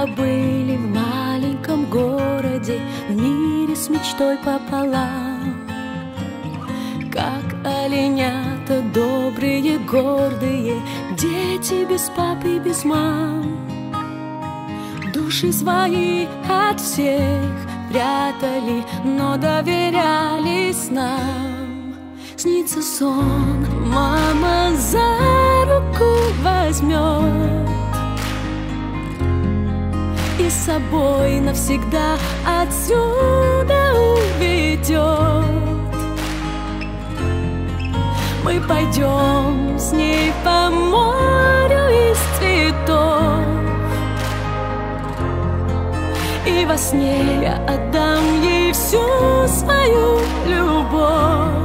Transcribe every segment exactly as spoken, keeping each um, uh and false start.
были в маленьком городе, в мире с мечтой пополам. Как оленята добрые, гордые, дети без папы и без мам. Души свои от всех прятали, но доверялись нам. Снится сон, мама за руку возьмет и с собой навсегда отсюда уведет. Мы пойдем с ней по морю из цветов, и во сне я отдам ей всю свою любовь.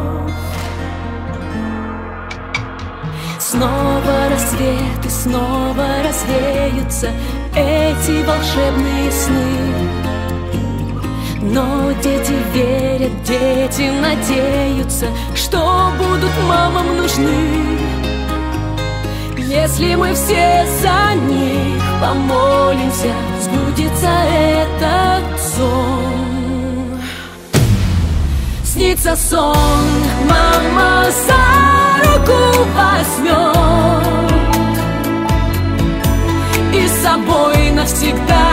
Снова рассвет и снова развеются эти волшебные сны. Но дети верят, дети надеются, что будут мамам нужны. Если мы все за них помолимся, сбудется этот сон. Снится сон, мама за руку возьмет и с собой навсегда